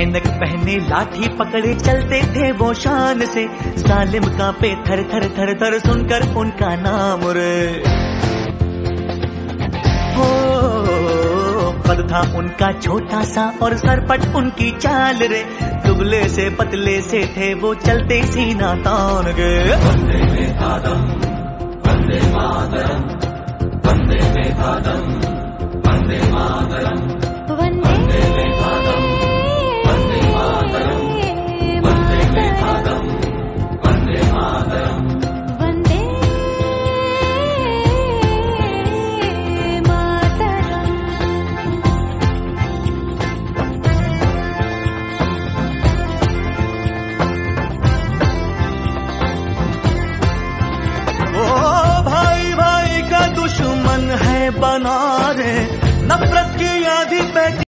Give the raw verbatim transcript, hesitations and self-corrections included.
ऐनक पहने लाठी पकड़े चलते थे वो शान से, सालिम कांपे थर थर थर थर सुनकर उनका नाम रे। हो कद था उनका छोटा सा और सरपट उनकी चाल रे, दुबले से पतले से थे वो चलते सीना तान गे। वंदे मातरम वंदे मातरम वंदे मातरम वंदे मातरम।